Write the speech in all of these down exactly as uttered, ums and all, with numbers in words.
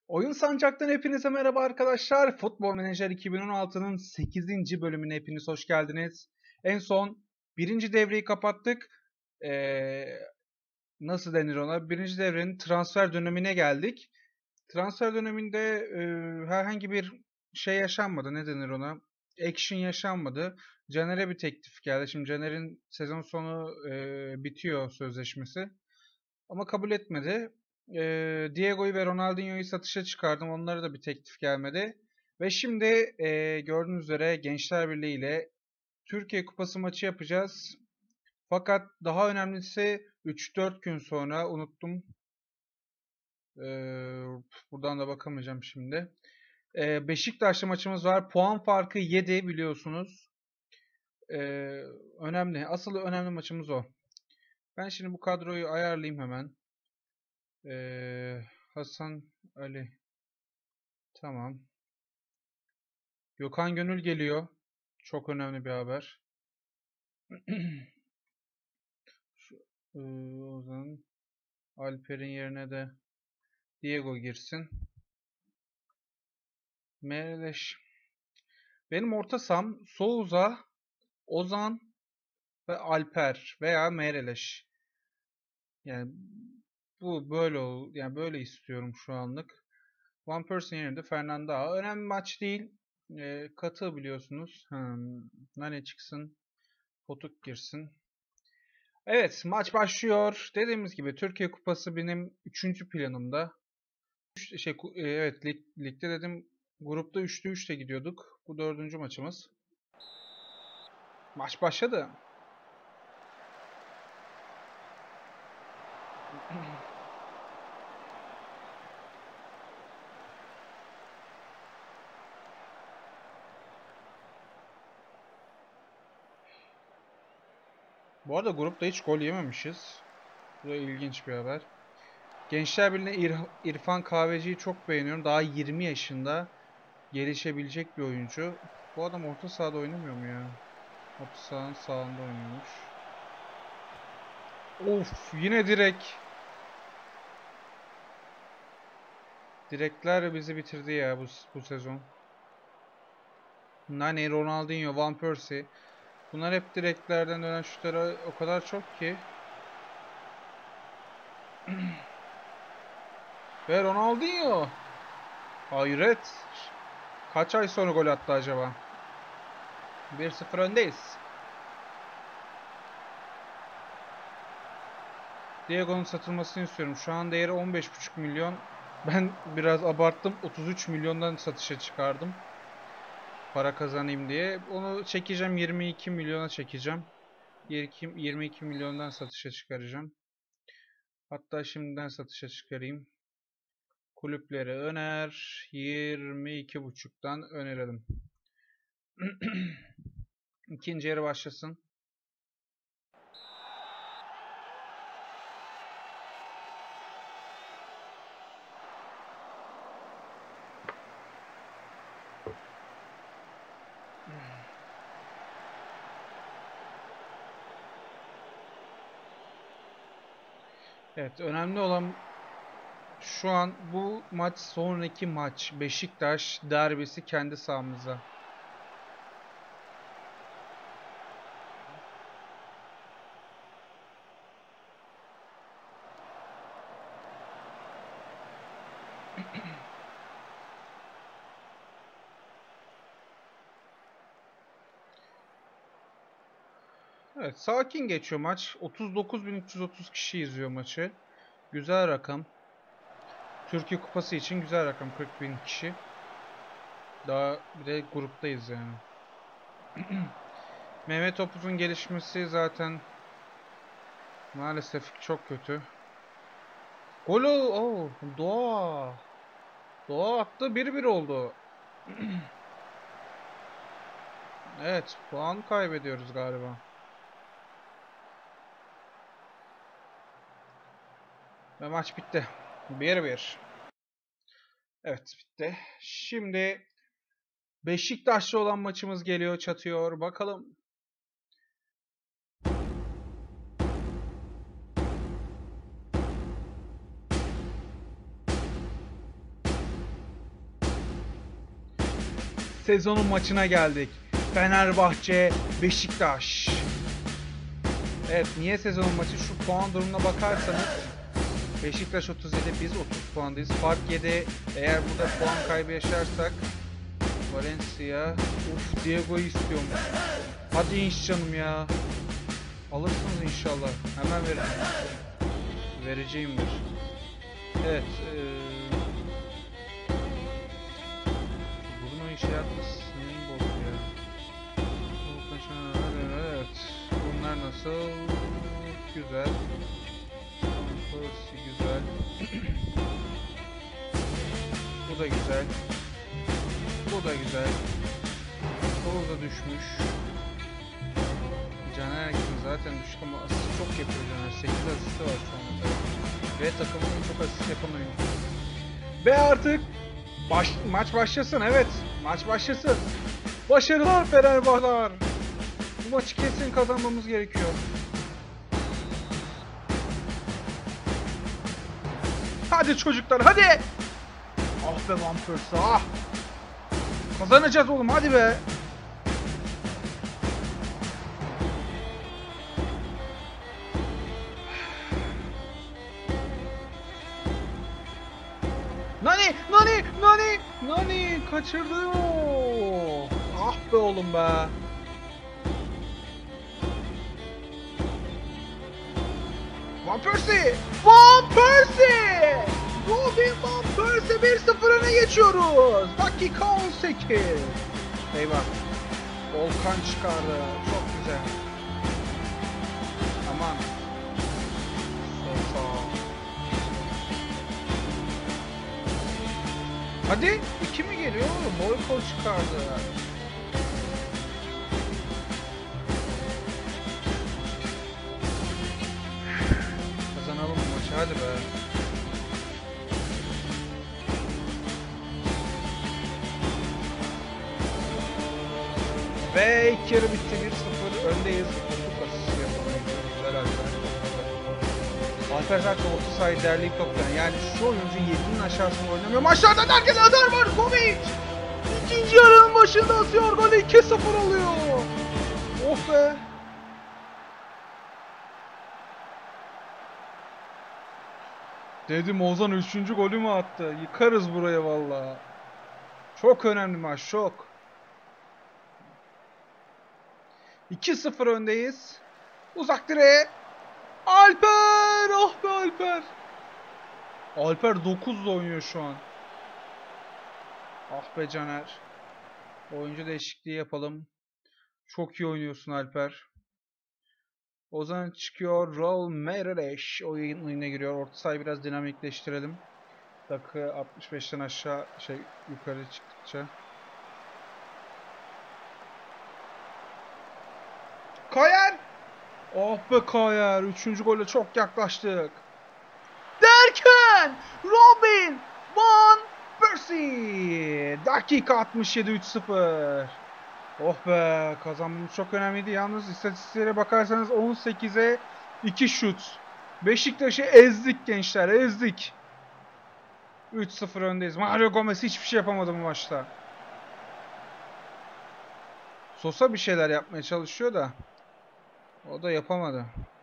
Oyun Sancak'tan hepinize merhaba arkadaşlar. Futbol Manager iki bin on altı'nın sekizinci bölümüne hepiniz hoş geldiniz. En son birinci devreyi kapattık. Ee, nasıl denir ona? Birinci devrenin transfer dönemine geldik. Transfer döneminde e, herhangi bir şey yaşanmadı. Ne denir ona? Action yaşanmadı. Caner'e bir teklif geldi. Şimdi Caner'in sezon sonu e, bitiyor sözleşmesi. Ama kabul etmedi. Ee, Diego'yu ve Ronaldinho'yu satışa çıkardım. Onlara da bir teklif gelmedi. Ve şimdi e, gördüğünüz üzere Gençler Birliği ile Türkiye Kupası maçı yapacağız. Fakat daha önemlisi üç dört gün sonra unuttum. Ee, buradan da bakamayacağım şimdi. Ee, Beşiktaş'la maçımız var. Puan farkı yedi biliyorsunuz. Ee, önemli. Asıl önemli maçımız o. Ben şimdi bu kadroyu ayarlayayım hemen. Ee, Hasan Ali. Tamam. Gökhan Gönül geliyor. Çok önemli bir haber. Şu, ee, o zaman Alper'in yerine de Diego girsin. Mereleş. Benim orta saham Souza, Ozan ve Alper veya Mereleş. Yani bu böyle ol, yani böyle istiyorum şu anlık. One Person yerine de Fernando. Önemli maç değil. E, katı biliyorsunuz. Hmm, Nane çıksın. Potuk girsin. Evet, maç başlıyor. Dediğimiz gibi Türkiye Kupası benim üçüncü planımda. Üç, şey, ku- e, evet, lig, ligde dedim grupta üçte üçte gidiyorduk. Bu dördüncü maçımız. Maç başladı. Bu arada grupta hiç gol yememişiz. Bu da ilginç bir haber. Gençler Birliği'ne İr- İrfan Kahveci'yi çok beğeniyorum. Daha yirmi yaşında. Gelişebilecek bir oyuncu. Bu adam orta sahada oynamıyor mu ya? Orta sahanın sağında oynuyormuş. Of, yine direk. Direkler bizi bitirdi ya bu, bu sezon. Nani, Ronaldinho, Van Persie. Bunlar hep direklerden dönen şutlara o kadar çok ki. Ve Ronaldinho. Hayret. Kaç ay sonra gol attı acaba? bir sıfır öndeyiz. Diego'nun satılmasını istiyorum. Şu an değeri on beş buçuk milyon. Ben biraz abarttım. otuz üç milyondan satışa çıkardım. Para kazanayım diye. Onu çekeceğim. yirmi iki milyona çekeceğim. yirmi iki milyondan satışa çıkaracağım. Hatta şimdiden satışa çıkarayım. Kulüpleri öner. yirmi iki buçuktan önerelim. İkinci yarı başlasın. Evet, önemli olan şu an bu maç, sonraki maç Beşiktaş derbisi kendi sahamızda. Evet, sakin geçiyor maç. otuz dokuz bin üç yüz otuz kişi izliyor maçı. Güzel rakam. Türkiye Kupası için güzel rakam, kırk bin kişi. Daha bir de gruptayız yani. Mehmet Topuz'un gelişmesi zaten maalesef çok kötü. Golü, oh, Doğa. Doğa attı, bir bir oldu. Evet, puan kaybediyoruz galiba. Ve maç bitti. bir bir. Evet, bitti. Şimdi Beşiktaş'la olan maçımız geliyor, çatıyor. Bakalım. sezonun maçına geldik. Fenerbahçe Beşiktaş. Evet, niye sezonun maçı? Şu puan durumuna bakarsanız Beşiktaş otuz yedi, biz otuz puandayız. Fark yedi. Eğer burada puan kaybı yaşarsak Valencia, uf, Diego'yu istiyormuş. Hadi inş canım ya. Alırsınız inşallah. Hemen verin. Vereceğimdir. Evet. Ee... Bruno işe yapmış. Neyin bozdu ya? Evet. Bunlar nasıl? Güzel. Burası güzel. Bu da güzel. Bu da güzel. Toz da düşmüş. Caner Erkin zaten düşük ama asist çok yapıyor Caner. sekiz asisti var şu anda. Ve takımın en çok asist yapan oyuncu. Ve artık baş, maç başlasın, evet. Maç başlasın. Başarılar Fenerbahçeler. Bu maçı kesin kazanmamız gerekiyor. Hadi çocuklar, hadi. Ah be Van Persie, ah. Kazanacağız oğlum, hadi be. Nani, Nani, Nani, Nani kaçırdı. Ah be oğlum be. Van Persie, Van Persie. Robin Van Persie bir sıfır öne geçiyoruz. Dakika on sekiz. Eyvah. Volkan çıkardı. Çok güzel. Aman. Sosa. Hadi. iki mi geliyor oğlum? Boykol çıkardı. Kazanalım bu maçı. Hadi be. Ve ilk yarı bitti, bir sıfır öndeyiz. Çok asist yapalım. Güzel Alper. Alper zaten orta sahayı derleyip toplayan. Yani şu oyuncu yedinin aşağısında oynamıyor. Maçlarda derken atar var Kovic. İkinci yarının başında atıyor golü, iki sıfır oluyor. Oh be. Dedim Ozan üçüncü golü mü attı? Yıkarız buraya vallahi. Çok önemli maç, çok. iki sıfır öndeyiz. Uzak direğe. Alper! Ah be Alper! Alper dokuzla oynuyor şu an. Ah be Caner. Oyuncu değişikliği yapalım. Çok iyi oynuyorsun Alper. Ozan çıkıyor. Raul Meireles oyun oyuna giriyor. Orta sahayı biraz dinamikleştirelim. Dakika altmış beşten aşağı şey yukarı çıktıkça. Kayer! Oh be Kayer. Üçüncü golle çok yaklaştık. Derken Robin Van Persie. Dakika altmış yedi, üç sıfır. Oh be, kazanmamız çok önemliydi. Yalnız istatistiklere bakarsanız on sekize iki şut. Beşiktaş'ı ezdik gençler, ezdik. üç sıfır öndeyiz. Mario Gomez hiçbir şey yapamadı bu maçta. Sosa bir şeyler yapmaya çalışıyor da o da yapamadı.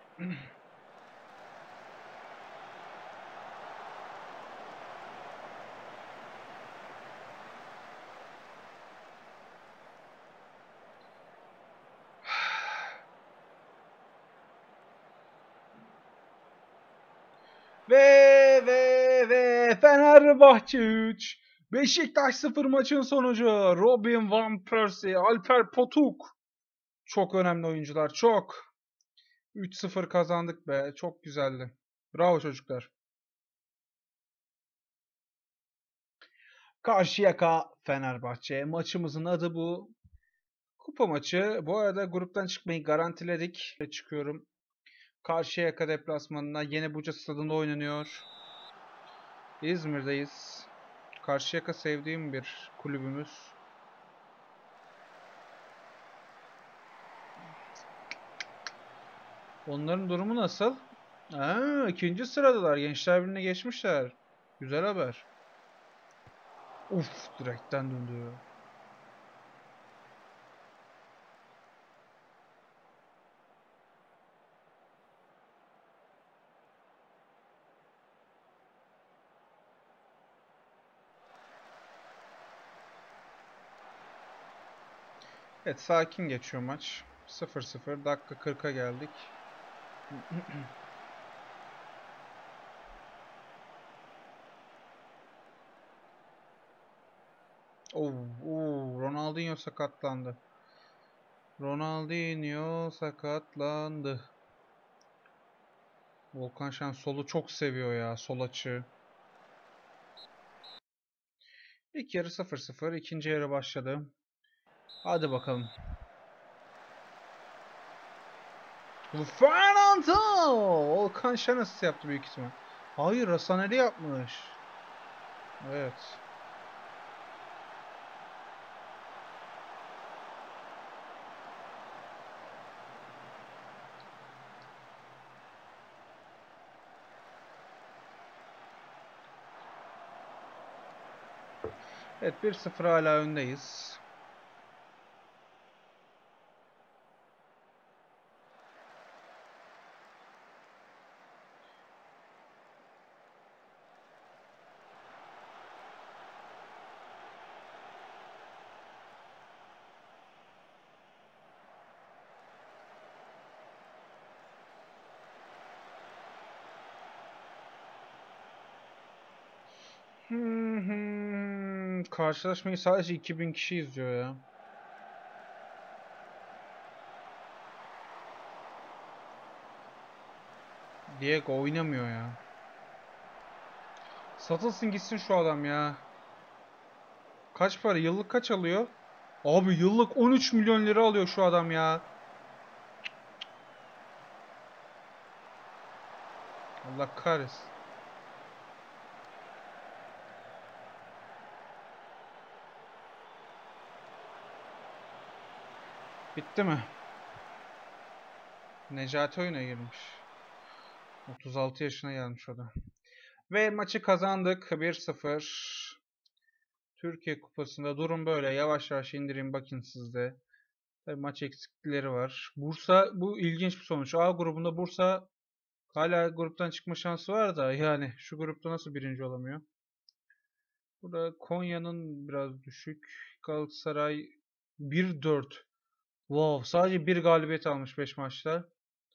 Ve ve ve Fenerbahçe üç, Beşiktaş sıfır maçın sonucu. Robin Van Persie, Alper Potuk. Çok önemli oyuncular, çok. üç sıfır kazandık be. Çok güzeldi. Bravo çocuklar. Karşıyaka Fenerbahçe. Maçımızın adı bu. Kupa maçı. Bu arada gruptan çıkmayı garantiledik. Çıkıyorum. Karşıyaka deplasmanına Yeni Buca Stadı'nda oynanıyor. İzmir'deyiz. Karşıyaka sevdiğim bir kulübümüz. Onların durumu nasıl? Aa, ikinci sıradalar. Gençler Birliği'ne geçmişler. Güzel haber. Uf, direkten döndü. Evet, sakin geçiyor maç. sıfır sıfır. Dakika kırka geldik. Oo, oo, Ronaldinho sakatlandı. Ronaldinho sakatlandı. Volkan Şen solu çok seviyor ya, sol açı. İlk yarı sıfır sıfır. İkinci yarı başladı. Hadi bakalım. Fernando! Volkan Şen asist yaptı büyük ihtimal. Hayır, Hasaneli yapmış. Evet. Evet, bir sıfır hala öndeyiz. Karşılaşmayı sadece iki bin kişi izliyor ya. Diego oynamıyor ya. Satılsın gitsin şu adam ya. Kaç para? Yıllık kaç alıyor? Abi yıllık on üç milyon lira alıyor şu adam ya. Allah kahretsin. Bitti mi? Necati oyuna girmiş. otuz altı yaşına gelmiş o da. Ve maçı kazandık bir sıfır. Türkiye Kupası'nda durum böyle. Yavaş yavaş indireyim bakın sizde. Tabii maç eksiklikleri var. Bursa, bu ilginç bir sonuç. A grubunda Bursa hala gruptan çıkma şansı var da yani şu grupta nasıl birinci olamıyor? Burada Konya'nın biraz düşük. Galatasaray bir dört. Wow, sadece bir galibiyet almış beş maçta.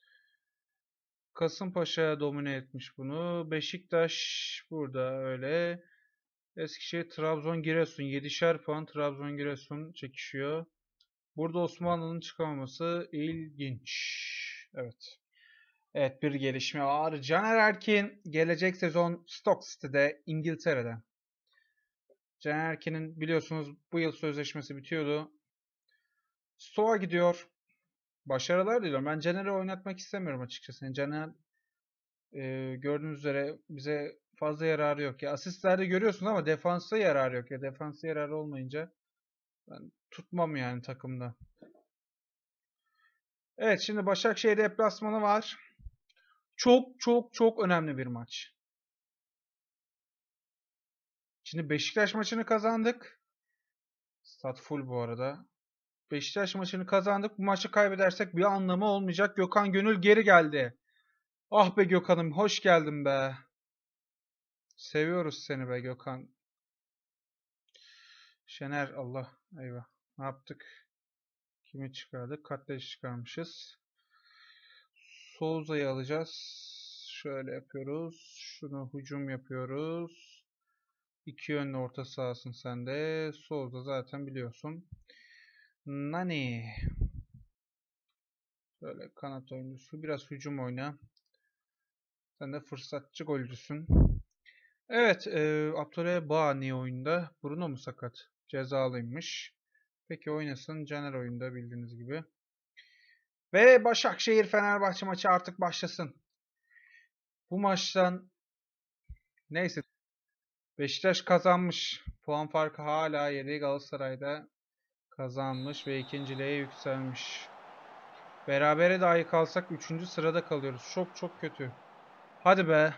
Kasımpaşa domine etmiş bunu. Beşiktaş burada öyle. Eskişehir, Trabzon, Giresun. yedişer puan Trabzon, Giresun çekişiyor. Burada Osmanlı'nın çıkamaması ilginç. Evet. Evet, bir gelişme var. Caner Erkin gelecek sezon Stoke City'de, İngiltere'de. Caner Erkin'in biliyorsunuz bu yıl sözleşmesi bitiyordu. Stoke'a gidiyor. Başarılar diliyorum. Ben Caner'i oynatmak istemiyorum açıkçası. Yani Caner e, gördüğünüz üzere bize fazla yararı yok. Ya asistlerde görüyorsunuz ama defansta yararı yok. Ya defansta yararı olmayınca ben tutmam yani takımda. Evet, şimdi Başakşehir deplasmanı var. Çok çok çok önemli bir maç. Şimdi Beşiktaş maçını kazandık. Stat full bu arada. Beşiktaş maçını kazandık. Bu maçı kaybedersek bir anlamı olmayacak. Gökhan Gönül geri geldi. Ah be Gökhan'ım, hoş geldin be. Seviyoruz seni be Gökhan. Şener, Allah eyvah. Ne yaptık? Kimi çıkardık? Katleş çıkarmışız. Souza'yı alacağız. Şöyle yapıyoruz. Şunu hücum yapıyoruz. İki yönlü orta sahasın sen de. Souza zaten biliyorsun. Nani. Böyle kanat oyuncusu. Biraz hücum oyna. Sen de fırsatçı golcüsün. Evet. E, Abdülhamid Bağ niye oyunda? Bruno mu sakat? Cezalıymış. Peki oynasın. Caner oyunda bildiğiniz gibi. Ve Başakşehir Fenerbahçe maçı artık başlasın. Bu maçtan neyse Beşiktaş kazanmış. Puan farkı hala yedi. Galatasaray'da kazanmış ve ikinciliğe yükselmiş. Berabere dahi kalsak üçüncü sırada kalıyoruz. Çok çok kötü. Hadi be.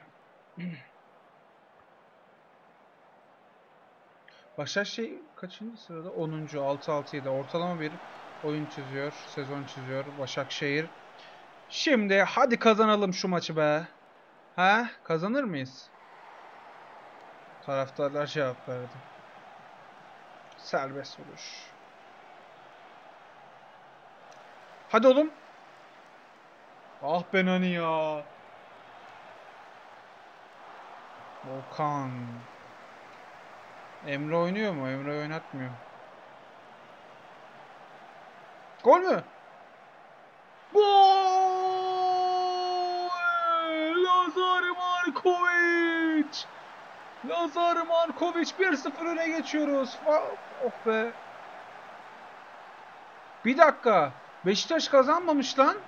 Başakşehir kaçıncı sırada? onuncu. altı altı yedi. Ortalama bir oyun çiziyor. Sezon çiziyor Başakşehir. Şimdi hadi kazanalım şu maçı be. Ha? Kazanır mıyız? Taraftarlar cevap verdi. Serbest vuruş. Hadi oğlum. Ah be Nani ya. Volkan. Emre oynuyor mu? Emre oynatmıyor. Gol mü? Gol! Lazar Markovic! Lazar Markovic bir sıfır öne geçiyoruz. Oh be. Bir dakika. Beşiktaş kazanmamış lan.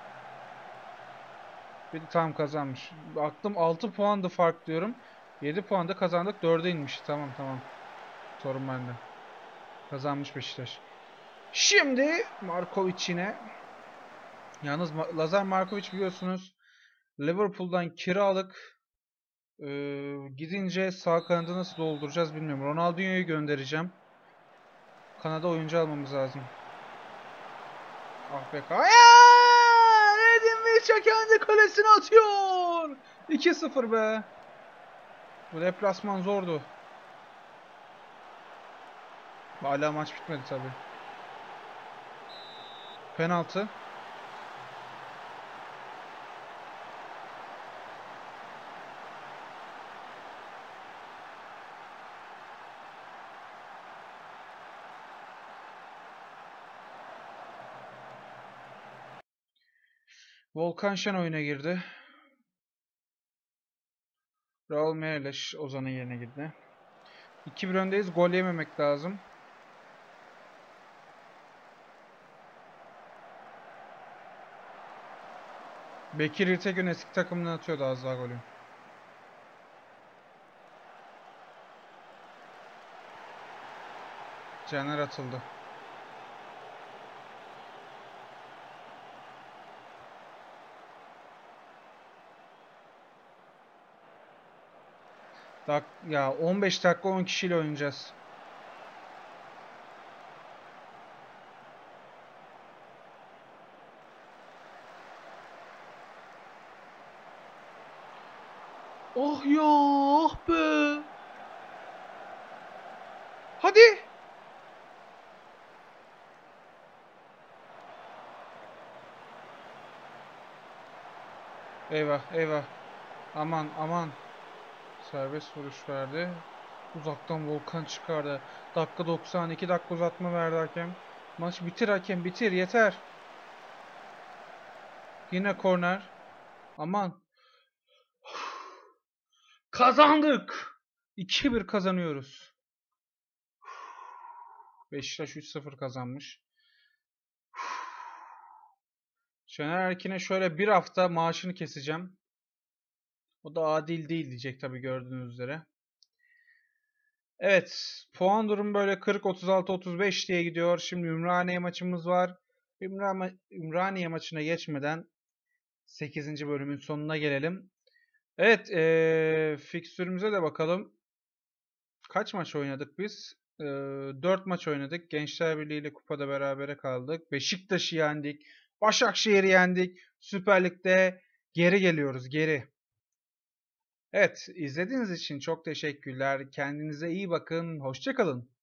Bir tam kazanmış. Aklım altı puandı fark diyorum. yedi puanda kazandık. dörde inmiş. Tamam tamam. Sorun bende. Kazanmış Beşiktaş. Şimdi Markovic yine. Yalnız Lazar Markovic biliyorsunuz Liverpool'dan kiralık. Ee, gidince sağ kanadı nasıl dolduracağız bilmiyorum. Ronaldinho'yu göndereceğim. Kanada oyuncu almamız lazım. Ah be. Hayır! Edin Visca kendi kalesine atıyor. iki sıfır be. Bu deplasman zordu. Hala maç bitmedi tabi. Penaltı. Volkan Şen oyuna girdi. Raul Meireles Ozan'ın yerine girdi. iki bir öndeyiz. Gol yememek lazım. Bekir İrtegün eski takımına atıyordu az daha golü. Caner atıldı. Dak ya on beş dakika on kişiyle oynayacağız. Oh ya, ah be. Hadi. Eyvah, eyvah. Aman, aman. Serbest vuruş verdi. Uzaktan Volkan çıkardı. Dakika doksan, iki dakika uzatma verdi hakem. Maç bitir hakem, bitir yeter. Yine korner. Aman. Kazandık. iki bir kazanıyoruz. Beşiktaş üç sıfır kazanmış. Şener Erkin'e şöyle bir hafta maaşını keseceğim. O da adil değil diyecek tabii gördüğünüz üzere. Evet. Puan durum böyle kırk, otuz altı, otuz beş diye gidiyor. Şimdi Ümraniye maçımız var. Ümraniye maçına geçmeden sekizinci bölümün sonuna gelelim. Evet. Ee, fikstürümüze de bakalım. Kaç maç oynadık biz? Ee, dört maç oynadık. Gençler Birliği ile kupada berabere kaldık. Beşiktaş'ı yendik. Başakşehir'i yendik. Süper Lig'de geri geliyoruz. Geri. Evet, izlediğiniz için çok teşekkürler. Kendinize iyi bakın. Hoşça kalın.